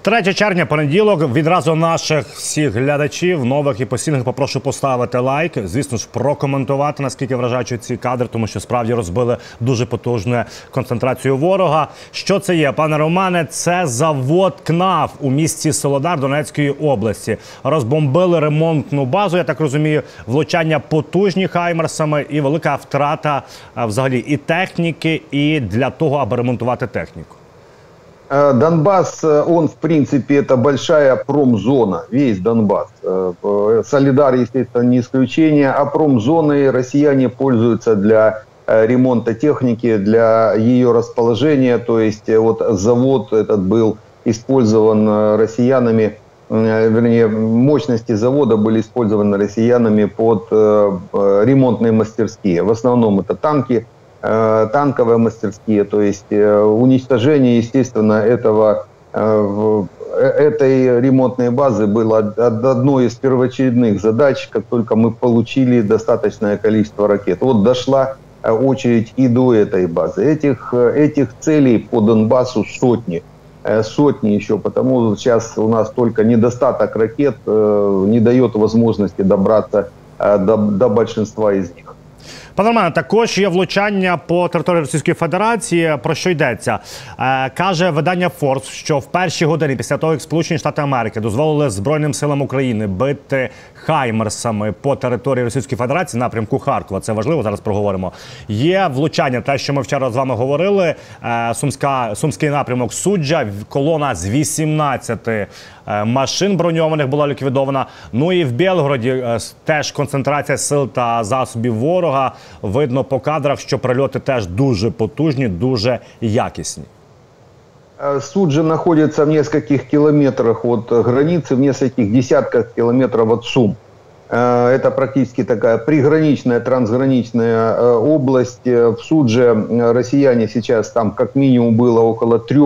3 червня, понеділок. Відразу наших всіх глядачів, нових і постійних, попрошу поставити лайк. Звісно ж, прокоментувати, наскільки вражаючі ці кадри, тому що справді розбили дуже потужну концентрацію ворога. Що це є, пане Романе? Це завод КНАФ у місті Солодар Донецької області. Розбомбили ремонтну базу, я так розумію, влучання потужні хаймерсами і велика втрата взагалі і техніки, і для того, аби ремонтувати техніку. Донбасс, он в принципе это большая промзона, весь Донбасс. Солидар, естественно, не исключение, а промзоной россияне пользуются для ремонта техники, для ее расположения. То есть вот завод этот был использован россиянами, вернее, мощности завода были использованы россиянами под ремонтные мастерские. В основном это танки, танковые мастерские, то есть уничтожение, естественно, этой ремонтной базы было одной из первоочередных задач, как только мы получили достаточное количество ракет. Вот дошла очередь и до этой базы. Этих целей по Донбассу сотни еще, потому что сейчас у нас только недостаток ракет не дает возможности добраться до большинства из них. Пане Романе, також є влучання по території Російської Федерації. Про що йдеться? Каже видання Forbes, що в перші години після того, як Сполучені Штати Америки дозволили Збройним силам України бити хаймерсами по території Російської Федерації, напрямку Харкова, це важливо, зараз проговоримо, є влучання, те, що ми вчора з вами говорили, Сумський напрямок Суджа, колона з 18 машин броньованих була ліквідована. Ну і в Білгороді теж концентрація сил та засобів ворога. Видно по кадрах, що прильоти теж дуже потужні, дуже якісні. Суджа находится в нескольких километрах от границы, в нескольких десятках километров от Сум. Это практически такая приграничная, трансграничная область. В Судже россияне сейчас, там как минимум было около 3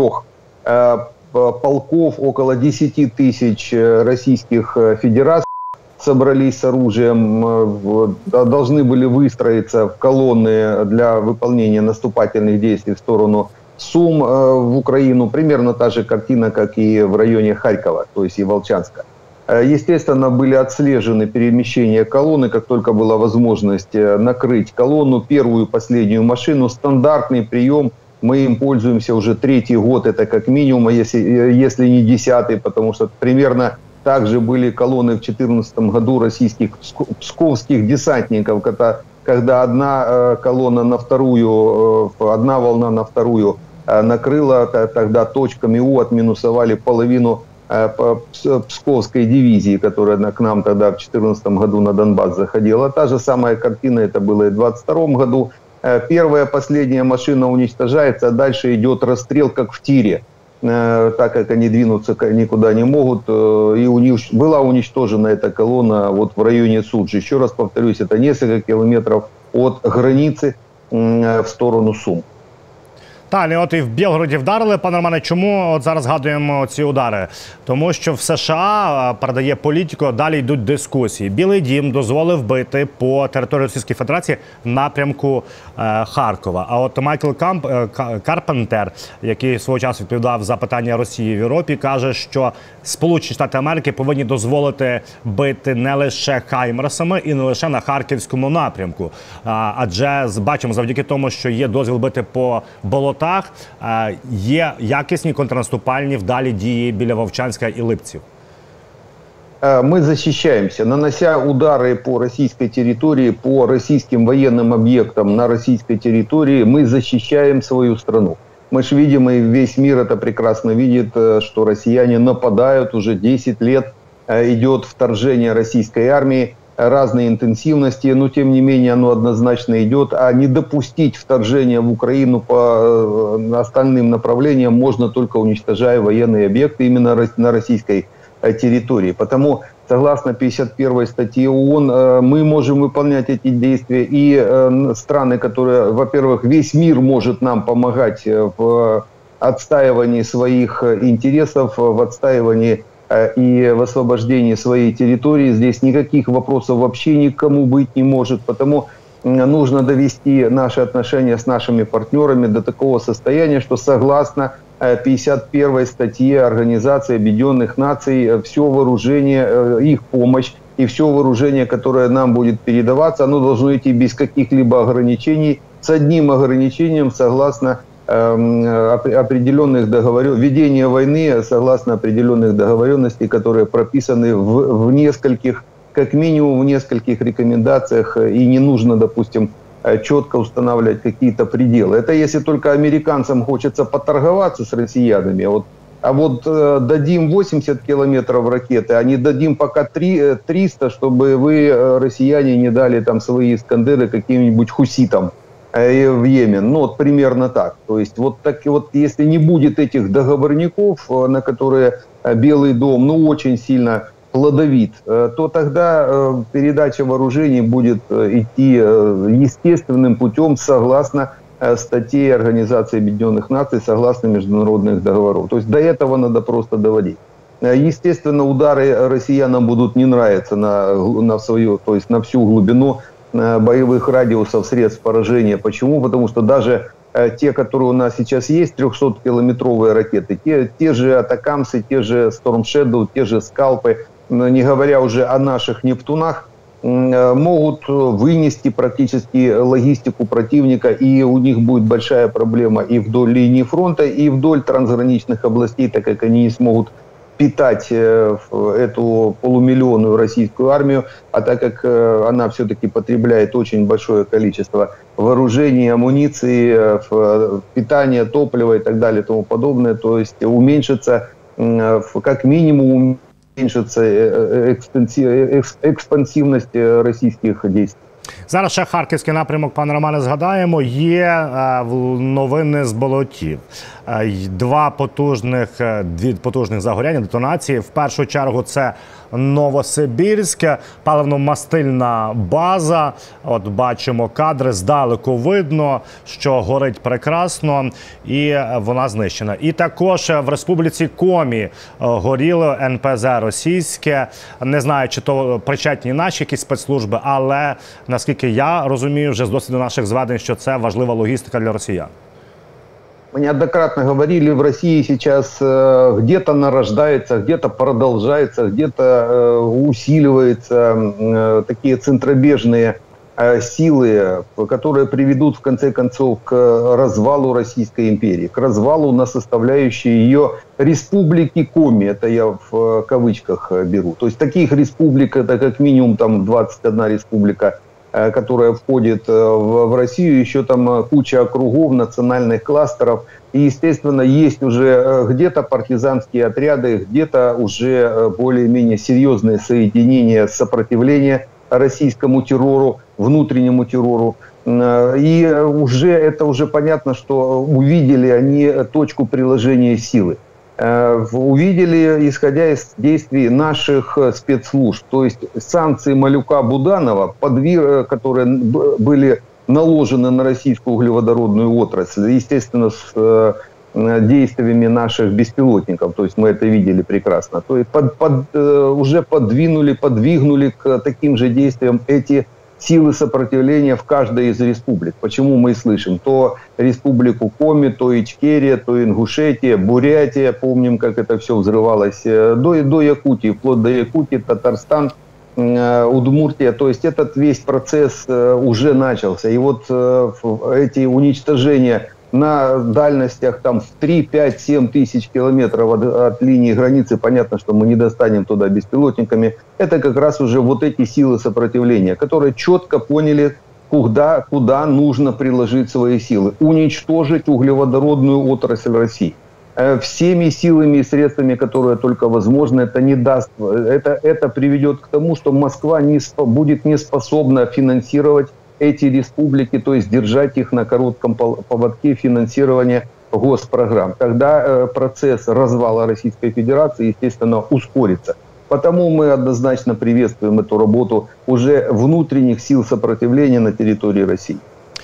полков, около 10 тысяч российских федераций собрались с оружием, должны были выстроиться в колонны для выполнения наступательных действий в сторону Сум, в Украину. Примерно та же картина, как и в районе Харькова, то есть и Волчанска. Естественно, были отслежены перемещения колонны, как только была возможность накрыть колонну, первую и последнюю машину. Стандартный прием, мы им пользуемся уже 3-й год, это как минимум, если не 10-й, потому что примерно также были колонны в 2014 году российских псковских десантников, когда одна колонна на вторую, одна волна на вторую накрыла, тогда точками У отминусовали половину псковской дивизии, которая к нам тогда в 2014 году на Донбасс заходила. Та же самая картина, это было и в 2022 году. Первая, последняя машина уничтожается, а дальше идет расстрел, как в тире. Так как они двинуться никуда не могут. И была уничтожена эта колонна вот в районе Суджи. Еще раз повторюсь, это несколько километров от границы в сторону Сум. Так, от і в Білгороді вдарили, пане Романе. Чому от зараз згадуємо ці удари? Тому що в США, передає Політико, далі йдуть дискусії. Білий дім дозволив бити по території Російської Федерації напрямку Харкова. А от Майкл Карпентер, який свого часу відповідав за питання Росії в Європі, каже, що Сполучені Штати Америки повинні дозволити бити не лише хаймерсами і не лише на Харківському напрямку. Адже бачимо, завдяки тому, що є дозвіл бити по болотах, є якісні контрнаступальні вдалі дії біля Вовчанська і Липців. Мы защищаемся, нанося удары по российской территории, по российским военным объектам на российской территории, мы защищаем свою страну. Мы же видим, и весь мир это прекрасно видит, что россияне нападают, уже 10 лет идет вторжение российской армии, разной интенсивности, но тем не менее оно однозначно идет. А не допустить вторжения в Украину по остальным направлениям можно только уничтожая военные объекты именно на российской территории. Потому, согласно 51 статье ООН, мы можем выполнять эти действия. И страны, которые, во-первых, весь мир может нам помогать в отстаивании своих интересов, в отстаивании и в освобождении своей территории. Здесь никаких вопросов вообще никому быть не может. Потому нужно довести наши отношения с нашими партнерами до такого состояния, что согласно 51 статье Организации Объединенных Наций все вооружение, их помощь и все вооружение, которое нам будет передаваться, оно должно идти без каких-либо ограничений, с одним ограничением согласно определенных договоренностей, ведения войны согласно определенных договоренностей, которые прописаны в нескольких, как минимум в нескольких рекомендациях, и не нужно, допустим, четко устанавливать какие-то пределы. Это если только американцам хочется поторговаться с россиянами. А вот дадим 80 километров ракеты, а не дадим пока 300, чтобы вы, россияне, не дали там свои «Искандеры» каким-нибудь хуситам в Йемен. Ну, вот примерно так. То есть вот, так, вот если не будет этих договорников, на которые Белый дом очень сильно плодовит, то тогда передача вооружений будет идти естественным путем согласно статей Организации Объединенных Наций, согласно международных договоров. То есть до этого надо просто доводить. Естественно, удары россиянам будут не нравиться на свою, то есть на всю глубину боевых радиусов средств поражения. Почему? Потому что даже те, которые у нас сейчас есть, 300-километровые ракеты, те же Атакамсы, те же Storm Shadow, те же Скалпы, не говоря уже о наших Нептунах, могут вынести практически логистику противника, и у них будет большая проблема и вдоль линии фронта, и вдоль трансграничных областей, так как они не смогут питать эту полумиллионную российскую армию, а так как она все-таки потребляет очень большое количество вооружений, амуниции, питания, топлива и так далее и тому подобное, то есть уменьшится, как минимум, уменьшится экспансивность российских действий. Зараз ще харківський напрямок, пане Романе, згадаємо. Є новини з болотів. Дві потужних загоряння, детонації. В першу чергу це Новосибірське, паливно-мастильна база. От бачимо кадри, здалеку видно, що горить прекрасно і вона знищена. І також в Республіці Комі горіло НПЗ російське. Не знаю, чи то причетні наші якісь спецслужби, але наскільки я розумію вже з досвіду наших зведень, що це важлива логістика для росіян. Мы неоднократно говорили, в России сейчас где-то нарождается, где-то продолжается, где-то усиливаются такие центробежные силы, которые приведут в конце концов к развалу Российской империи, к развалу на составляющие ее республики Коми, это я в кавычках беру. То есть таких республик, это как минимум там 21 республика, которая входит в Россию, еще там куча округов, национальных кластеров. И, естественно, есть уже где-то партизанские отряды, где-то уже более-менее серьезные соединения сопротивления российскому террору, внутреннему террору. И это уже понятно, что увидели они точку приложения силы. Увидели, исходя из действий наших спецслужб, то есть санкции Малюка-Буданова, которые были наложены на российскую углеводородную отрасль, естественно, с действиями наших беспилотников, то есть мы это видели прекрасно, то есть уже подвигнули к таким же действиям эти силы сопротивления в каждой из республик. Почему мы слышим то республику Коми, то Ичкерия, то Ингушетия, Бурятия, помним, как это все взрывалось, до Якутии, вплоть до Якутии, Татарстан, Удмуртия. То есть этот весь процесс уже начался. И вот эти уничтожения на дальностях там в 3, 5, 7 тысяч километров от линии границы, понятно, что мы не достанем туда беспилотниками, это как раз уже вот эти силы сопротивления, которые четко поняли, куда нужно приложить свои силы. Уничтожить углеводородную отрасль России. Всеми силами и средствами, которые только возможно, это не даст. Это приведет к тому, что Москва будет не способна финансировать эти республики, то есть держать их на коротком поводке финансирования госпрограмм. Тогда процесс развала Российской Федерации, естественно, ускорится. Потому мы однозначно приветствуем эту работу уже внутренних сил сопротивления на территории России.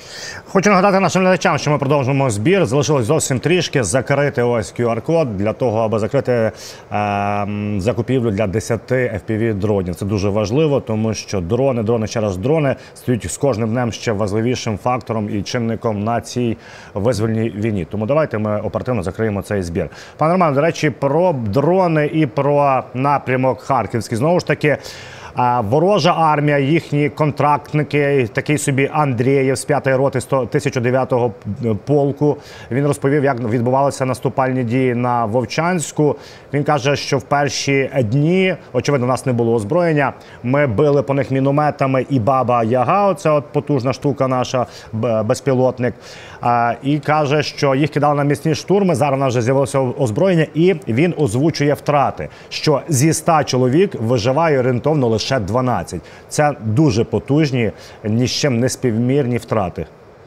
Хочу нагадати нашим глядачам, що ми продовжуємо збір. Залишилось зовсім трішки закрити ось QR-код для того, аби закрити закупівлю для 10 FPV-дронів. Це дуже важливо, тому що дрони, ще раз дрони, стають з кожним днем ще важливішим фактором і чинником на цій визвольній війні. Тому давайте ми оперативно закриємо цей збір. Пане Романе, до речі, про дрони і про напрямок Харківський. Знову ж таки, ворожа армія, їхні контрактники, такий собі Андрієв з 5-ї роти 1009-го полку. Він розповів, як відбувалися наступальні дії на Вовчанську. Він каже, що в перші дні, очевидно, у нас не було озброєння, ми били по них мінометами і Баба Яга, оця от потужна штука наша, безпілотник. І каже, що їх кидали на міцні штурми, зараз у нас вже з'явилося озброєння, і він озвучує втрати, що зі 100 чоловік виживає орієнтовно лише 12. Це дуже потужні, ні з чим не співмірні втрати.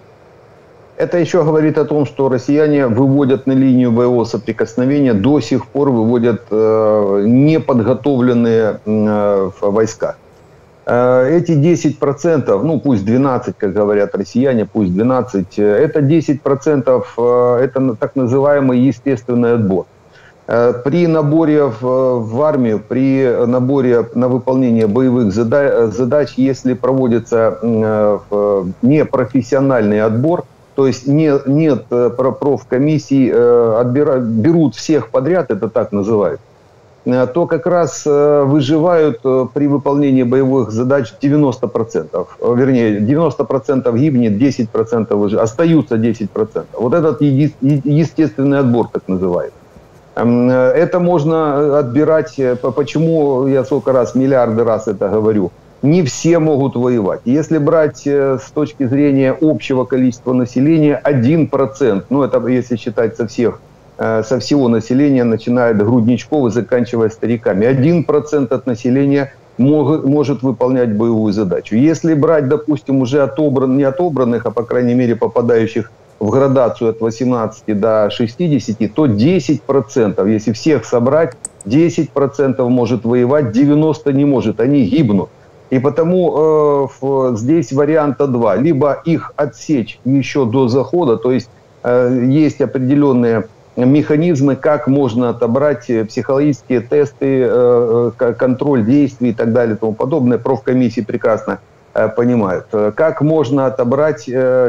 Это еще говорит о том, что россияне выводят на линию боевого соприкосновения, до сих пор выводят неподготовленные войска. Эти 10%, ну пусть 12, как говорят россияне, пусть 12, это 10%, это так называемый естественный отбор. При наборе в армию, при наборе на выполнение боевых задач, если проводится непрофессиональный отбор, то есть нет профкомиссий, берут всех подряд, это так называют, то как раз выживают при выполнении боевых задач 90%. Вернее, 90% гибнет, 10% остаются 10%. Вот этот естественный отбор, так называемый. Это можно отбирать, почему я сколько раз, миллиарды раз это говорю, не все могут воевать. Если брать с точки зрения общего количества населения, 1%, ну это если считать со всего населения, начиная от грудничков и заканчивая стариками, 1% от населения может выполнять боевую задачу. Если брать, допустим, уже не отобранных, а по крайней мере попадающих в градацию от 18 до 60, то 10%, если всех собрать, 10% может воевать, 90% не может, они гибнут. И потому здесь варианта два. Либо их отсечь еще до захода, то есть есть определенные механизмы, как можно отобрать психологические тесты, контроль действий и так далее и тому подобное. Профкомиссии прекрасно понимают. Как можно отобрать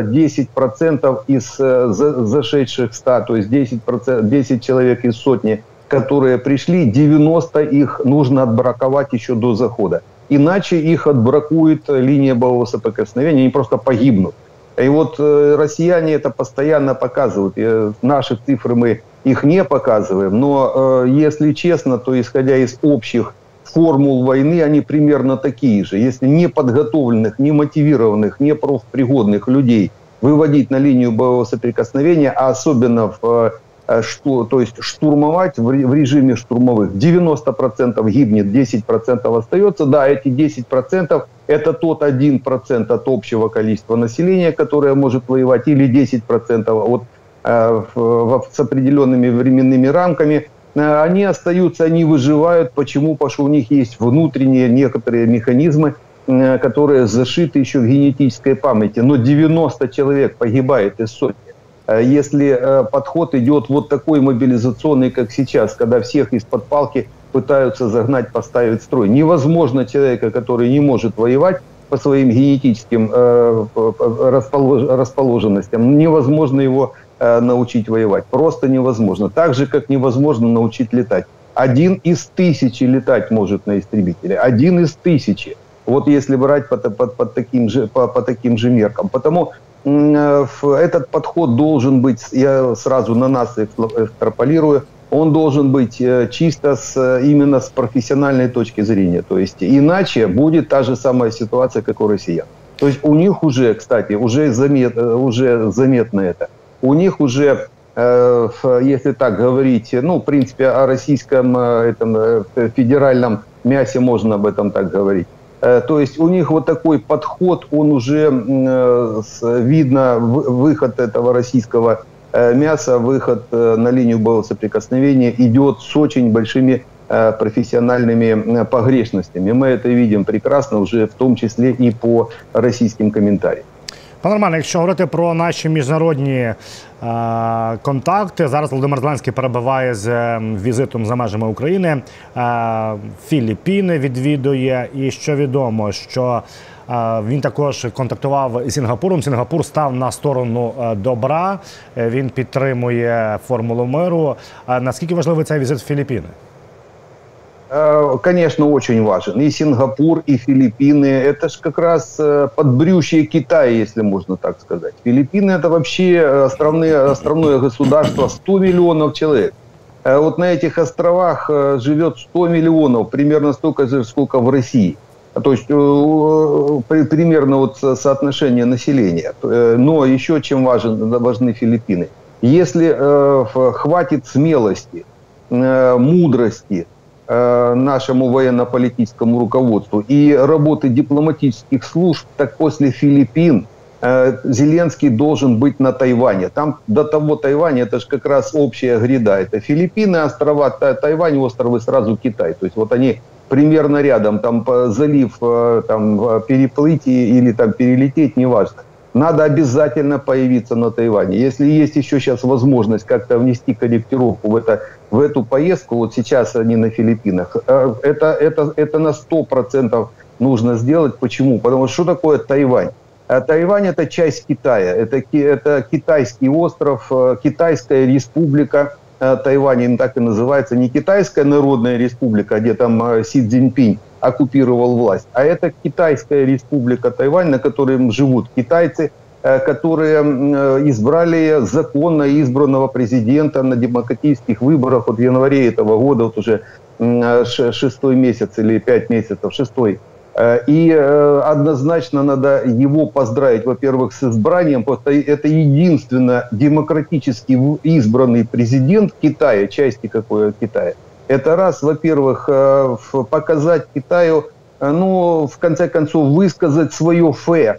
10% из зашедших 100, то есть 10 человек из сотни, которые пришли, 90 их нужно отбраковать еще до захода. Иначе их отбракует линия боевого соприкосновения, они просто погибнут. И вот россияне это постоянно показывают. Наши цифры мы их не показываем, но если честно, то исходя из общих формул войны, они примерно такие же. Если не подготовленных, не мотивированных, не профпригодных людей выводить на линию боевого соприкосновения, а особенно то есть штурмовать в режиме штурмовых, 90% гибнет, 10% остается. Да, эти 10% это тот 1% от общего количества населения, которое может воевать, или 10% с определенными временными рамками. Они остаются, они выживают. Почему? Потому что у них есть внутренние некоторые механизмы, которые зашиты еще в генетической памяти. Но 90 человек погибает из сотни. Если подход идет вот такой мобилизационный, как сейчас, когда всех из-под палки пытаются загнать, поставить в строй. Невозможно человека, который не может воевать по своим генетическим расположенностям, невозможно его научить воевать. Просто невозможно. Так же, как невозможно научить летать. 1 из 1000 летать может на истребителе. 1 из 1000. Вот если брать по таким же меркам. Потому этот подход должен быть, я сразу на нас экстраполирую, он должен быть чисто именно с профессиональной точки зрения. То есть иначе будет та же самая ситуация, как у россиян. То есть у них уже, кстати, уже заметно это. У них уже, если так говорить, ну, в принципе, о российском федеральном мясе можно об этом так говорить. То есть у них вот такой подход, он уже, видно, выход этого российского мяса, выход на линию боевого соприкосновения идет с очень большими профессиональными погрешностями. Мы это видим прекрасно уже, в том числе и по российским комментариям. Пане Романе, якщо говорити про наші міжнародні контакти, зараз Володимир Зеленський перебуває з візитом за межами України, Філіппіни відвідує, і що відомо, що він також контактував з Сінгапуром. Сінгапур став на сторону добра, він підтримує формулу миру. Наскільки важливий цей візит в Філіппіни? Конечно, очень важен. И Сингапур, и Филиппины – это же как раз подбрюшье Китая, если можно так сказать. Филиппины – это вообще островное государство, 100 миллионов человек. Вот на этих островах живет 100 миллионов, примерно столько же, сколько в России. То есть примерно вот соотношение населения. Но еще чем важны Филиппины. Если хватит смелости, мудрости нашему военно-политическому руководству и работы дипломатических служб, так после Филиппин Зеленский должен быть на Тайване. Там до того Тайваня, это же как раз общая гряда. Это Филиппины, острова, Тайвань, островы, сразу Китай. То есть вот они примерно рядом, там залив там, переплыть или там перелететь, неважно. Надо обязательно появиться на Тайване. Если есть еще сейчас возможность как-то внести корректировку в эту поездку, вот сейчас они на Филиппинах, это на 100% нужно сделать. Почему? Потому что такое Тайвань? Тайвань – это часть Китая, это китайский остров, Китайская республика. Тайвань так и называется, не Китайская народная республика, где там Си Цзиньпинь оккупировал власть, а это Китайская республика Тайвань, на которой живут китайцы, которые избрали законно избранного президента на демократических выборах вот в январе этого года, вот уже 6-й месяц или 5 месяцев, 6-й. И однозначно надо его поздравить, во-первых, с избранием, потому что это единственно демократически избранный президент Китая, части какой Китая. Это раз, во-первых, показать Китаю, ну, в конце концов, высказать свое фе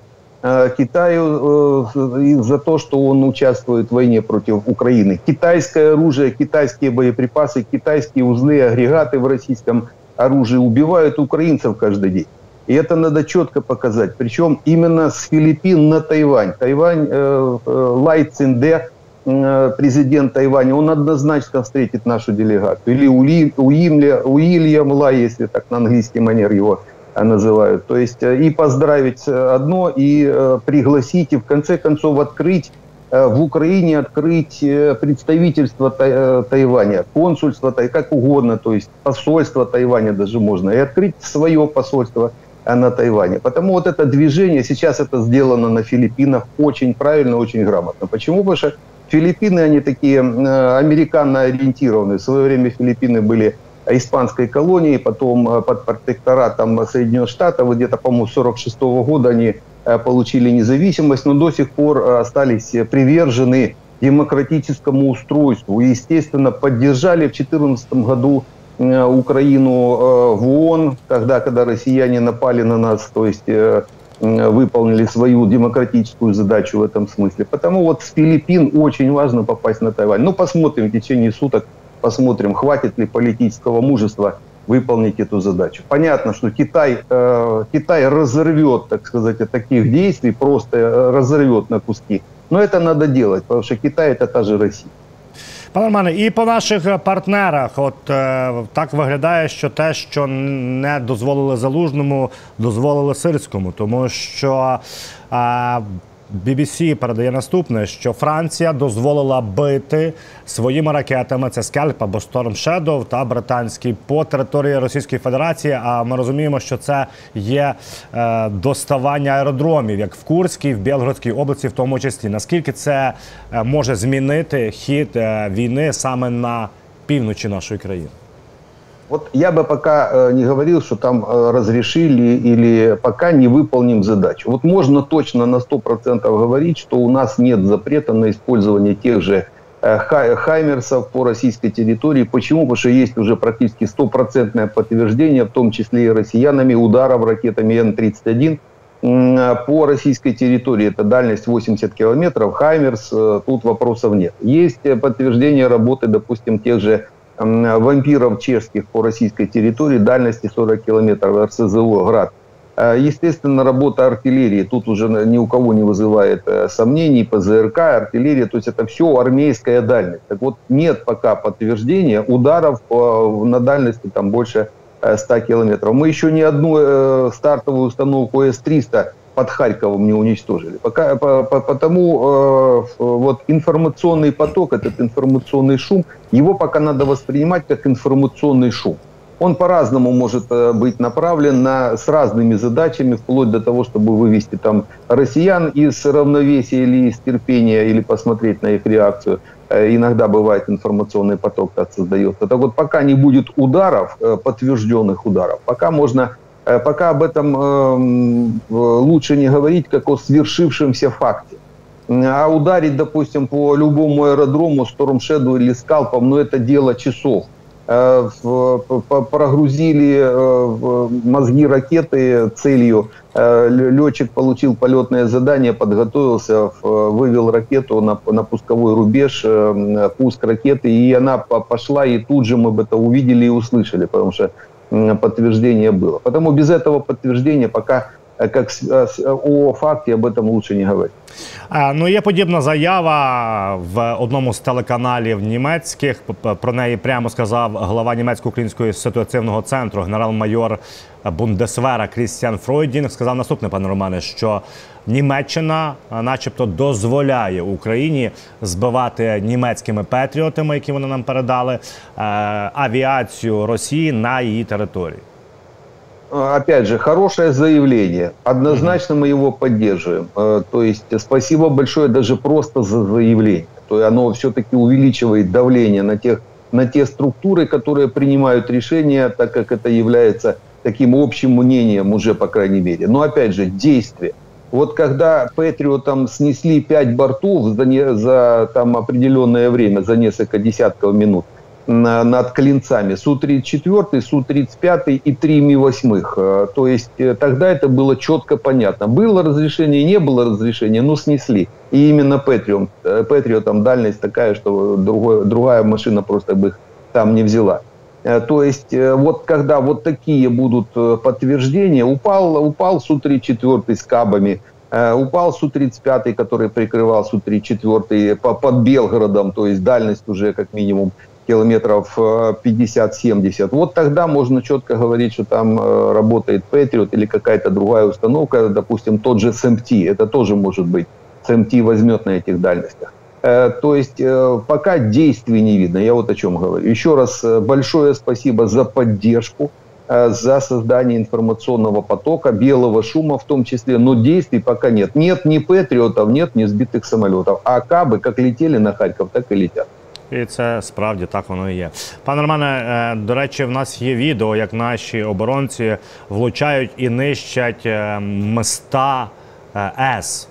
Китаю за то, что он участвует в войне против Украины. Китайское оружие, китайские боеприпасы, китайские узлы, агрегаты в российском оружии убивают украинцев каждый день. И это надо четко показать. Причем именно с Филиппин на Тайвань. Тайвань, Лай Цзиньде, президент Тайваня, он однозначно встретит нашу делегацию. Или Уильям Лай, если так на английский манер его называют. То есть и поздравить одно, и пригласить, и в конце концов открыть в Украине, открыть представительство Тайваня, консульство, как угодно, то есть посольство Тайваня даже можно, и открыть свое посольство на Тайване. Потому вот это движение, сейчас это сделано на Филиппинах очень правильно, очень грамотно. Почему? Потому что Филиппины, они такие американо-ориентированные. В свое время Филиппины были испанской колонией, потом под протекторатом Соединенных Штатов, где-то, по-моему, с 1946 года они получили независимость, но до сих пор остались привержены демократическому устройству. И, естественно, поддержали в 2014 году Украину в ООН, когда россияне напали на нас, то есть выполнили свою демократическую задачу в этом смысле. Потому вот с Филиппин очень важно попасть на Тайвань. Ну, посмотрим в течение суток, посмотрим, хватит ли политического мужества выполнить эту задачу. Понятно, что Китай разорвет, так сказать, от таких действий, просто разорвет на куски. Но это надо делать, потому что Китай – это та же Россия. Пане Романе, і по наших партнерах, от так виглядає, що те, що не дозволили Залужному, дозволили Сирському, тому що BBC передає наступне, що Франція дозволила бити своїми ракетами, це Скальп або Storm Shadow та британський, по території Російської Федерації. А ми розуміємо, що це є доставання аеродромів, як в Курській, в Білгородській області в тому числі. Наскільки це може змінити хід війни саме на півночі нашої країни? Вот я бы пока не говорил, что там разрешили или пока не выполним задачу. Вот можно точно на 100% говорить, что у нас нет запрета на использование тех же хаймерсов по российской территории. Почему? Потому что есть уже практически 100% подтверждение, в том числе и россиянами, ударов ракетами Н-31 по российской территории. Это дальность 80 километров, хаймерс, тут вопросов нет. Есть подтверждение работы, допустим, тех же вампиров чешских по российской территории дальности 40 километров, РСЗО «Град». Естественно, работа артиллерии, тут уже ни у кого не вызывает сомнений, ПЗРК, артиллерия, то есть это все армейская дальность. Так вот, нет пока подтверждения ударов на дальности там больше 100 километров. Мы еще ни одну стартовую установку С-300 под Харьковом не уничтожили. Потому вот информационный поток, этот информационный шум, его пока надо воспринимать как информационный шум. Он по-разному может быть направлен с разными задачами, вплоть до того, чтобы вывести там россиян из равновесия или из терпения, или посмотреть на их реакцию. Иногда бывает информационный поток так создается. Так вот, пока не будет ударов, подтвержденных ударов, пока об этом лучше не говорить, как о свершившемся факте. А ударить, допустим, по любому аэродрому, Storm Shadow или Скалпом, это дело часов. Прогрузили мозги ракеты целью, летчик получил полетное задание, подготовился, вывел ракету на пусковой рубеж, пуск ракеты, и она пошла, и тут же мы бы это увидели и услышали, потому что подтверждение было. Потому без этого подтверждения пока как о факті об этом лучше не говорити. Ну, є подібна заява в одному з телеканалів німецьких. Про неї прямо сказав глава німецько-українського ситуаційного центру, генерал-майор Бундесвера Крістіан Фройдінг. Сказав наступне, пане Романе, що Німеччина начебто дозволяє Україні збивати німецькими патріотами, які вони нам передали, авіацію Росії на її території. Опять же, хорошее заявление. Однозначно мы его поддерживаем. То есть спасибо большое даже просто за заявление. То есть оно все-таки увеличивает давление на те структуры, которые принимают решения, так как это является таким общим мнением уже, по крайней мере. Но опять же, действие. Вот когда Патриотам снесли 5 бортов за там определенное время, за несколько десятков минут, над Клинцами, Су-34, Су-35 и 3 Ми-8. То есть тогда это было четко понятно. Было разрешение, не было разрешения, но снесли. И именно Патриотам дальность такая, что другая машина просто бы их там не взяла. То есть вот когда вот такие будут подтверждения, упал Су-34 с кабами, упал Су-35, который прикрывал Су-34 под Белгородом, то есть дальность уже как минимум километров 50-70. Вот тогда можно четко говорить, что там работает Патриот или какая-то другая установка, допустим, тот же СМТ. Это тоже может быть. СМТ возьмет на этих дальностях. То есть пока действий не видно. Я вот о чем говорю. Еще раз большое спасибо за поддержку, за создание информационного потока, белого шума в том числе, но действий пока нет. Нет ни Патриотов, нет ни сбитых самолетов. А кабы как летели на Харьков, так и летят. І це справді так воно і є. Пане Романе, до речі, в нас є відео, як наші оборонці влучають і нищать міста С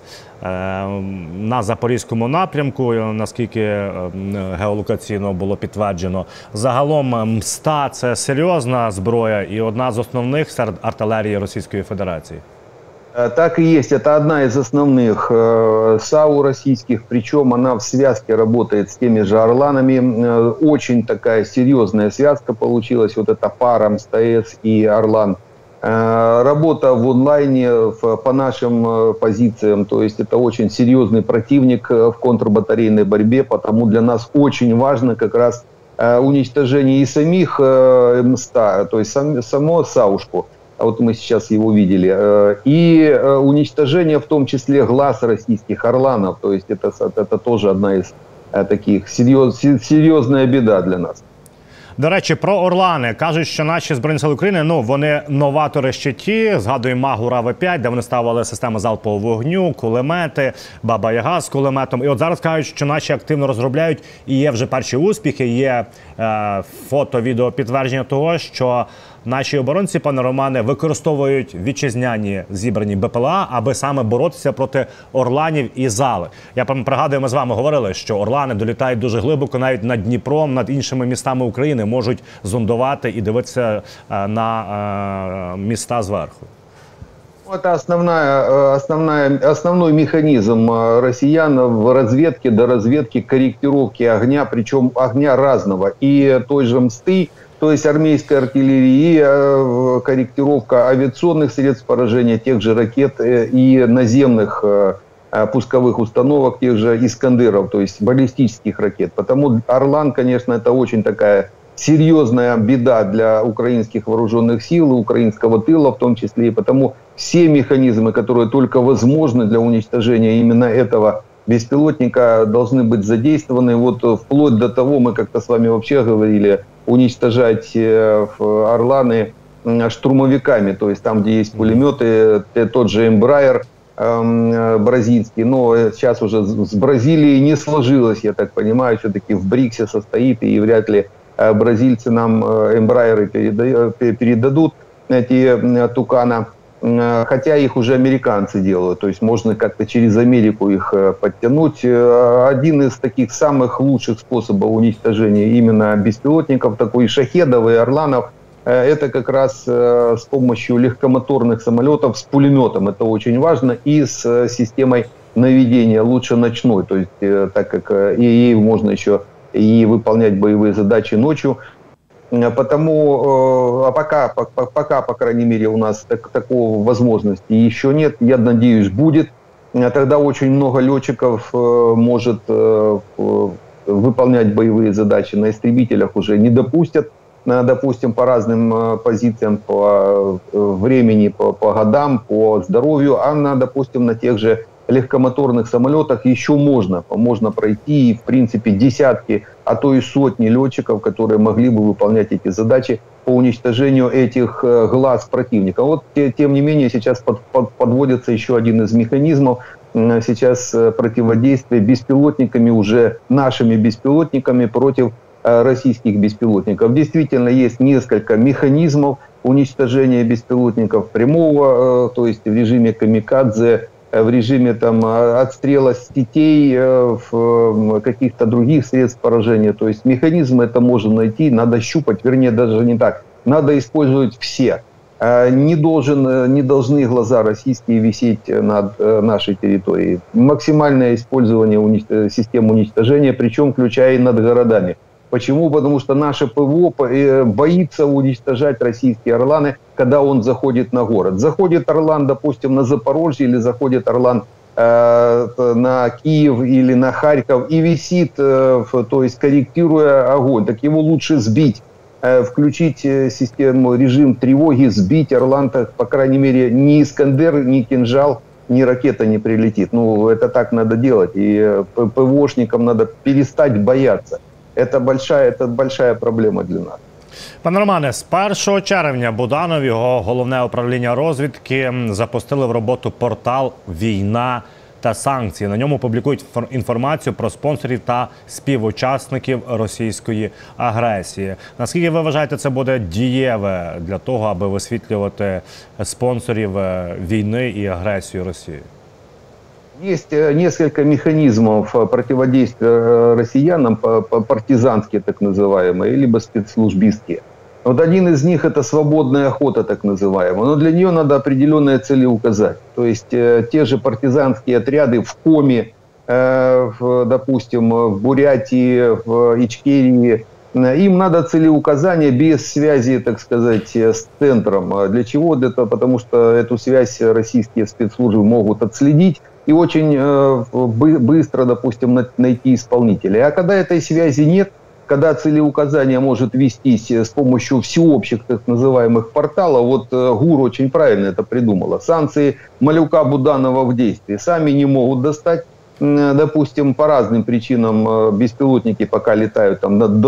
на Запорізькому напрямку, наскільки геолокаційно було підтверджено. Загалом МСТА – це серйозна зброя і одна з основних серед артилерії Російської Федерації. Так и есть. Это одна из основных САУ российских, причем она в связке работает с теми же «Орланами». Очень такая серьезная связка получилась. Вот это пара МСТС и «Орлан». Работа в онлайне по нашим позициям. То есть это очень серьезный противник в контрбатарейной борьбе, потому для нас очень важно как раз уничтожение и самих МСТА, то есть само САУшку. Вот мы сейчас его видели, и уничтожение в том числе глаз российских «Орланов», то есть это тоже одна из таких серьезная беда для нас. До речі, про «Орлани». Кажуть, що наші Збройні Сили України, вони новатори ще ті. Згадуємо Магура В-5, де вони ставили системи залпового вогню, кулемети, Баба-Яга з кулеметом. І от зараз кажуть, що наші активно розробляють, і є вже перші успіхи, є фото, відео підтвердження того, що наші оборонці, пане Романе, використовують вітчизняні зібрані БПЛА, аби саме боротися проти «Орланів» і «Зали». Я пригадую, ми з вами говорили, що «Орлани» долітають дуже глибоко, навіть над Дніпром, над іншими містами України, можуть зондувати і дивитися на міста зверху. Это основной механизм россиян в разведке, до разведки, корректировки огня, причем огня разного. И той же МСТы, то есть армейская артиллерия, корректировка авиационных средств поражения, тех же ракет и наземных пусковых установок, тех же «Искандеров», то есть баллистических ракет. Потому «Орлан», конечно, это очень такая серьезная беда для украинских вооруженных сил, и украинского тыла в том числе. И потому все механизмы, которые только возможны для уничтожения именно этого беспилотника, должны быть задействованы. Вот вплоть до того, мы как-то с вами вообще говорили, уничтожать «Орланы» штурмовиками, то есть там, где есть пулеметы, тот же Embraer бразильский, но сейчас уже с Бразилией не сложилось, я так понимаю, все-таки в БРИКСе состоит, и вряд ли бразильцы нам Embraer передадут, эти Тукана, хотя их уже американцы делают, то есть можно как-то через Америку их подтянуть. Один из таких самых лучших способов уничтожения именно беспилотников, такой шахедов и орланов, это как раз с помощью легкомоторных самолетов с пулеметом. Это очень важно. И с системой наведения, лучше ночной. То есть, так как ей можно еще и выполнять боевые задачи ночью. Потому, пока, по крайней мере, у нас такого возможности еще нет. Я надеюсь, будет. Тогда очень много летчиков может выполнять боевые задачи на истребителях уже не допустят. Допустим, по разным позициям, по времени, по годам, по здоровью, а допустим, на тех же легкомоторных самолетах еще можно пройти, и, в принципе, десятки, а то и сотни летчиков, которые могли бы выполнять эти задачи по уничтожению этих глаз противника. Вот, тем не менее, сейчас подводится еще один из механизмов, сейчас противодействие беспилотниками, уже нашими беспилотниками против российских беспилотников. Действительно, есть несколько механизмов уничтожения беспилотников прямого, то есть в режиме камикадзе, в режиме там отстрела сетей, каких-то других средств поражения. То есть механизмы это можно найти, надо щупать, вернее, даже не так. Надо использовать все. Не должны глаза российские висеть над нашей территорией. Максимальное использование систем уничтожения, причем включая и над городами. Почему? Потому что наше ПВО боится уничтожать российские «Орланы», когда он заходит на город. Заходит «Орлан», допустим, на Запорожье, или заходит «Орлан» на Киев или на Харьков и висит, то есть корректируя огонь. Так его лучше сбить, включить систему, режим тревоги, сбить «Орлан», так, по крайней мере, ни «Искандер», ни «Кинжал», ни ракета не прилетит. Ну, это так надо делать. И ПВОшникам надо перестать бояться. Це большая проблема для нас. Пане Романе, з 1 червня Буданов, його головне управління розвідки, запустили в роботу портал «Війна та санкції». На ньому публікують інформацію про спонсорів та співучасників російської агресії. Наскільки ви вважаєте, це буде дієве для того, аби висвітлювати спонсорів війни і агресію Росії? Есть несколько механизмов противодействия россиянам, партизанские так называемые, либо спецслужбистские. Вот один из них – это свободная охота так называемая, но для нее надо определенные цели указать. То есть те же партизанские отряды в Коми, допустим, в Бурятии, в Ичкерии, им надо целеуказания без связи, так сказать, с центром. Для чего? Для того, потому что эту связь российские спецслужбы могут отследить и очень быстро, допустим, найти исполнителей. А когда этой связи нет, когда целеуказание может вестись с помощью всеобщих так называемых порталов, вот ГУР очень правильно это придумала. Санкции Малюка Буданова в действии сами не могут достать. Допустим, по разным причинам беспилотники пока летают там, до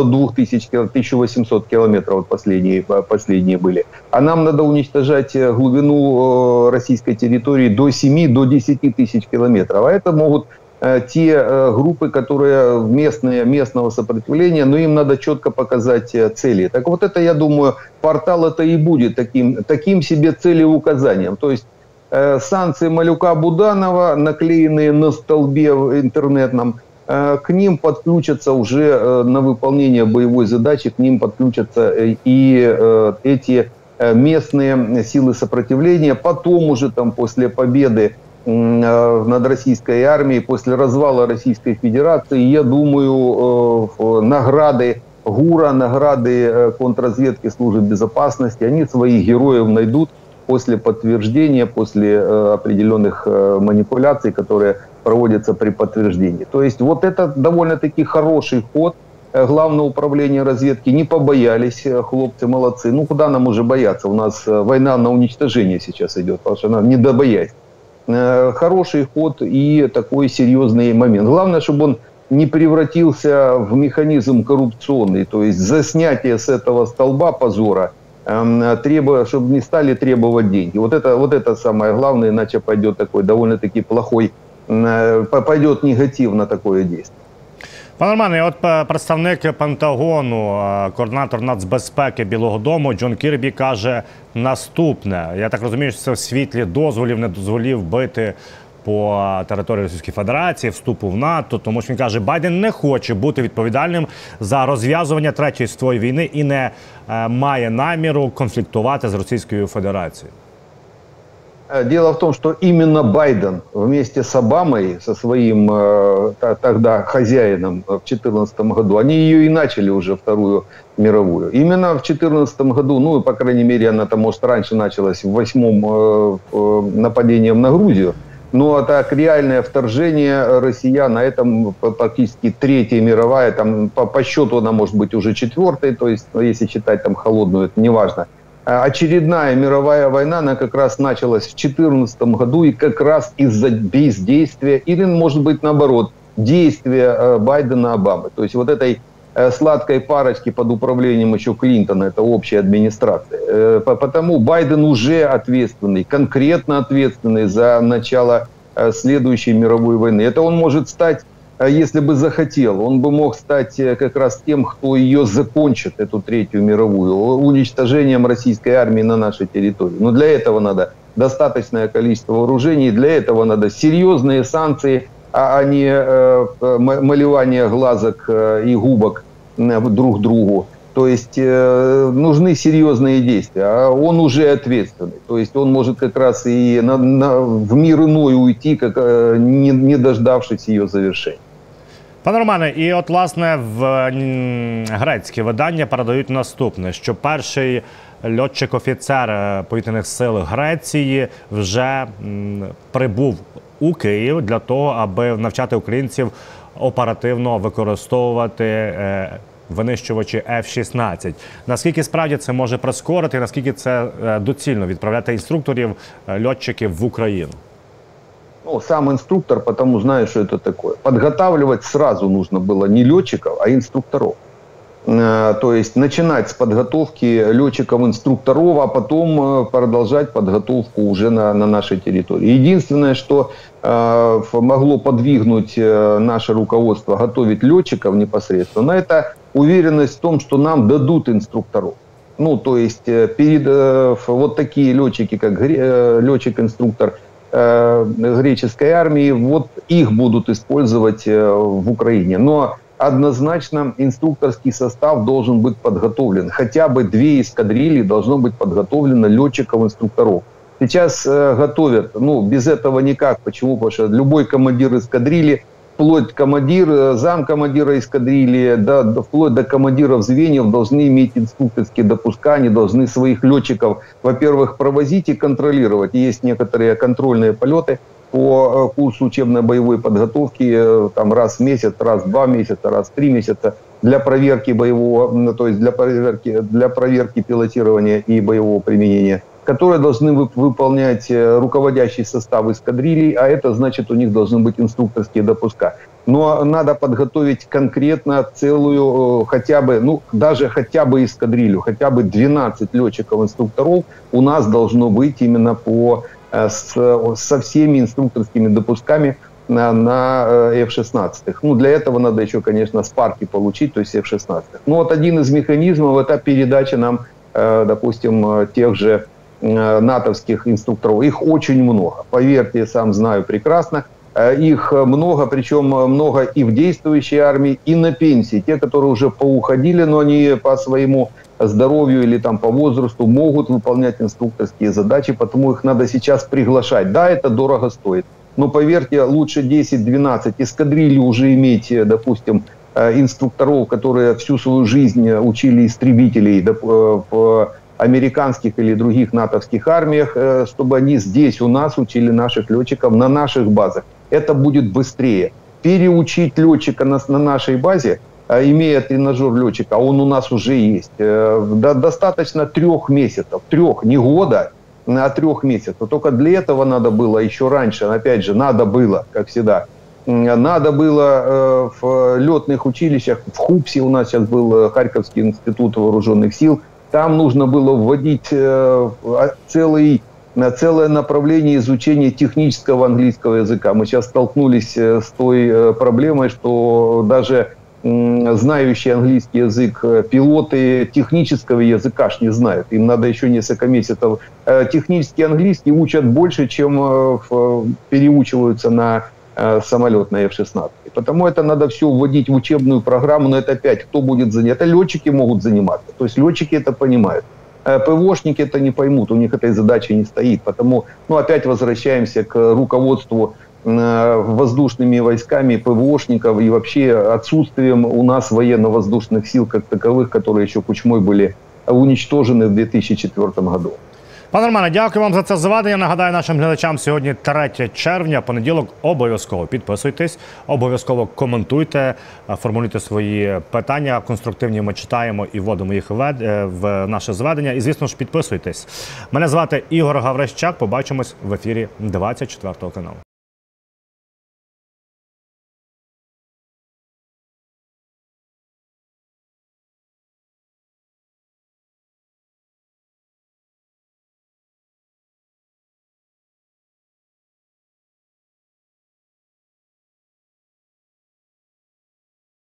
1800 километров, вот последние были. А нам надо уничтожать глубину российской территории до 7-10 тысяч километров. А это могут те группы, которые местного сопротивления, но им надо четко показать цели. Так вот это, я думаю, портал это и будет таким себе целеуказанием. То есть санкции Малюка Буданова, наклеенные на столбе интернетном, к ним подключатся уже на выполнение боевой задачи, к ним подключатся и эти местные силы сопротивления. Потом уже там после победы над российской армией, после развала Российской Федерации, я думаю, награды ГУРа, награды контрразведки, службы безопасности, они своих героев найдут после подтверждения, после определенных манипуляций, которые проводятся при подтверждении. То есть вот это довольно-таки хороший ход Главного управления разведки. Не побоялись, хлопцы молодцы. Ну куда нам уже бояться? У нас война на уничтожение сейчас идет, потому что нам не добоять. Хороший ход и такой серьезный момент. Главное, чтобы он не превратился в механизм коррупционный, то есть за снятие с этого столба позора, чтобы не стали требовать деньги. Вот это самое главное, иначе пойдет такой довольно-таки плохой, пойдет негативно такое действие. Пане Романе, от представник Пентагону, координатор нацбезпеки Білого дому Джон Кірбі каже наступне. Я так розумію, що це в світлі дозволів, не дозволів бити по території Російської Федерації, вступу в НАТО, тому що він каже, Байден не хоче бути відповідальним за розв'язування Третьої світової війни і не має наміру конфліктувати з Російською Федерацією. Дело в том, что именно Байден вместе с Обамой, со своим тогда хозяином в 2014 году, они ее и начали уже Вторую мировую. Именно в 2014 году, ну, по крайней мере, она там, может, раньше началась, в 8-м нападением на Грузию, но так реальное вторжение россиян, на этом практически Третья мировая, там по счету она может быть уже 4-й, то есть, если считать там холодную, это неважно. Очередная мировая война, она как раз началась в 2014 году, и как раз из-за бездействия, или, может быть, наоборот, действия Байдена, Обамы. То есть вот этой сладкой парочки под управлением еще Клинтона, это общая администрация. Потому Байден уже ответственный, конкретно ответственный за начало следующей мировой войны. Это он может стать, если бы захотел, он бы мог стать как раз тем, кто ее закончит, эту Третью мировую, уничтожением российской армии на нашей территории. Но для этого надо достаточное количество вооружений, для этого надо серьезные санкции, а не малевание глазок и губок друг другу. То есть нужны серьезные действия, а он уже ответственный. То есть он может как раз и в мир иной уйти, как, не дождавшись ее завершения. Пане Романе, і от, власне, в грецькі видання передають наступне, що перший льотчик-офіцер повітряних сил Греції вже прибув у Київ для того, аби навчати українців оперативно використовувати винищувачі F-16. Наскільки справді це може прискорити, наскільки це доцільно відправляти інструкторів, льотчиків в Україну? Ну, сам инструктор, потому знаю, что это такое. Подготавливать сразу нужно было не летчиков, а инструкторов. То есть начинать с подготовки летчиков-инструкторов, а потом продолжать подготовку уже на нашей территории. Единственное, что могло подвигнуть наше руководство готовить летчиков непосредственно, это уверенность в том, что нам дадут инструкторов. Ну, то есть перед вот такие летчики, как летчик-инструктор греческой армии, вот их будут использовать в Украине. Но однозначно инструкторский состав должен быть подготовлен. Хотя бы 2 эскадрильи должно быть подготовлено летчиков-инструкторов. Сейчас готовят, ну, без этого никак. Почему? Потому что любой командир эскадрильи, вплоть командир, замкомандира эскадрильи, да, вплоть до командиров звеньев должны иметь инструкторские допуска, они должны своих летчиков, во-первых, провозить и контролировать. Есть некоторые контрольные полеты по курсу учебно-боевой подготовки, там раз в месяц, раз в 2 месяца, раз в 3 месяца для проверки боевого, то есть для проверки пилотирования и боевого применения, которые должны выполнять руководящий состав эскадрилий, а это значит, у них должны быть инструкторские допуска. Но надо подготовить конкретно целую, хотя бы, ну, даже хотя бы эскадрилью, хотя бы 12 летчиков-инструкторов у нас должно быть именно со всеми инструкторскими допусками на F-16. Ну, для этого надо еще, конечно, спарки получить, то есть F-16. Но вот один из механизмов – это передача нам, допустим, тех же натовских инструкторов. Их очень много. Поверьте, я сам знаю прекрасно. Их много, причем много и в действующей армии, и на пенсии. Те, которые уже поуходили, но они по своему здоровью или там по возрасту могут выполнять инструкторские задачи, потому их надо сейчас приглашать. Да, это дорого стоит. Но поверьте, лучше 10-12 эскадрилий уже иметь, допустим, инструкторов, которые всю свою жизнь учили истребителей в американских или других натовских армиях, чтобы они здесь у нас учили наших летчиков на наших базах. Это будет быстрее. Переучить летчика на нашей базе, имея тренажер летчика, а он у нас уже есть, достаточно 3 месяцев, не года, а 3 месяцев. Только для этого надо было еще раньше, опять же, надо было, как всегда, надо было в летных училищах, в ХУПСе у нас сейчас был Харьковский институт вооруженных сил, там нужно было вводить целое направление изучения технического английского языка. Мы сейчас столкнулись с той проблемой, что даже знающие английский язык пилоты технического языка ж не знают. Им надо еще несколько месяцев. Технический английский учат больше, чем переучиваются на самолет на F-16. Потому это надо все вводить в учебную программу, но это опять кто будет заниматься? Это летчики могут заниматься. То есть летчики это понимают. ПВОшники это не поймут, у них этой задачи не стоит. Потому, опять возвращаемся к руководству воздушными войсками, ПВОшников и вообще отсутствием у нас военно-воздушных сил как таковых, которые еще Кучмой были уничтожены в 2004 году. Пане Романе, дякую вам за це зведення. Нагадаю нашим глядачам, сьогодні 3 червня, понеділок. Обов'язково підписуйтесь, обов'язково коментуйте, формулюйте свої питання. Конструктивні ми читаємо і вводимо їх в наше зведення. І, звісно ж, підписуйтесь. Мене звати Ігор Гаврищак. Побачимось в ефірі 24 каналу.